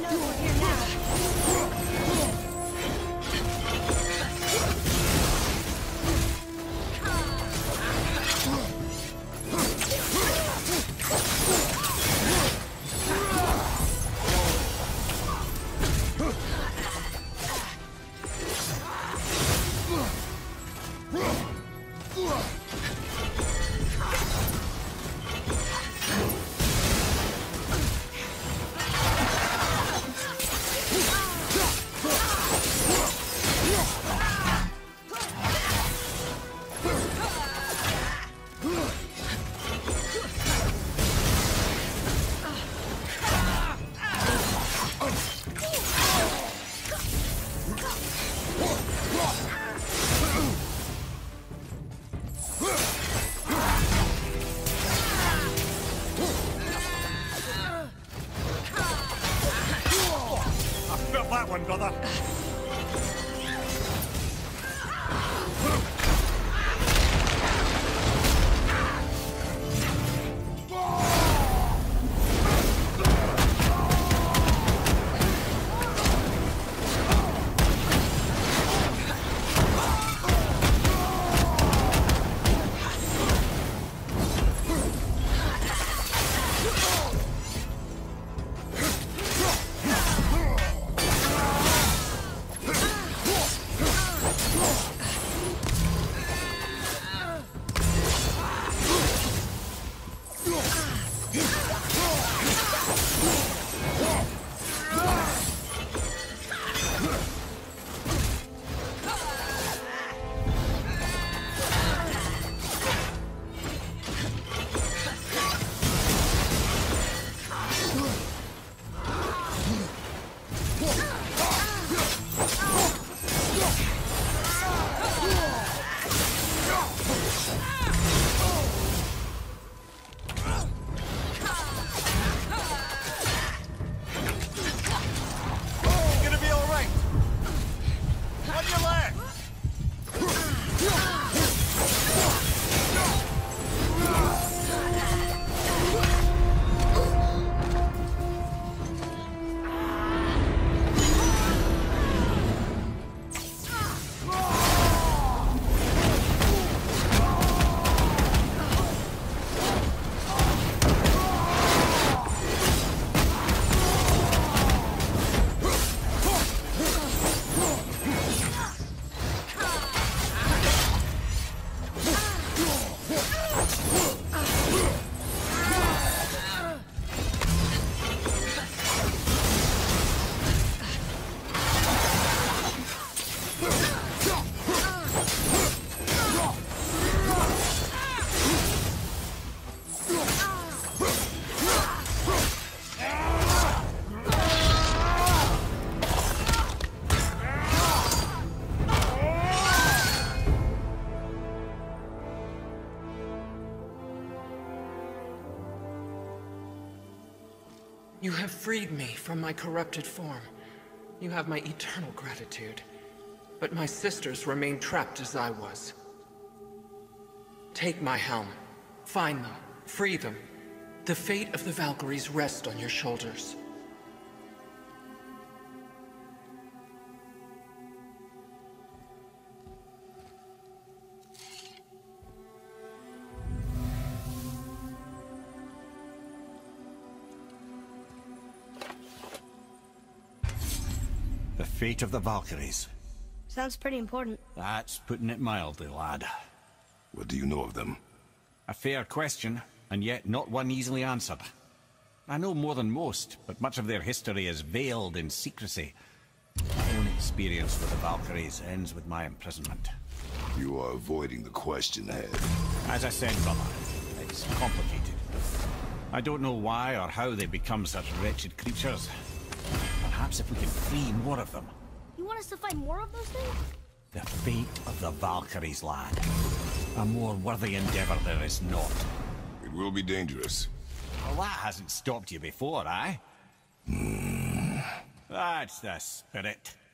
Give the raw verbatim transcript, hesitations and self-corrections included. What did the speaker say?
That one, brother. You have freed me from my corrupted form. You have my eternal gratitude. But my sisters remain trapped as I was. Take my helm. Find them. Free them. The fate of the Valkyries rests on your shoulders. The fate of the Valkyries. Sounds pretty important. That's putting it mildly, lad. What do you know of them? A fair question, and yet not one easily answered. I know more than most, but much of their history is veiled in secrecy. My own experience with the Valkyries ends with my imprisonment. You are avoiding the question ahead. As I said, brother, it's complicated. I don't know why or how they become such wretched creatures. Perhaps if we can free more of them. You want us to find more of those things? The fate of the Valkyries, lad. A more worthy endeavor there is not. It will be dangerous. Well, that hasn't stopped you before, eh? Mm. That's the spirit.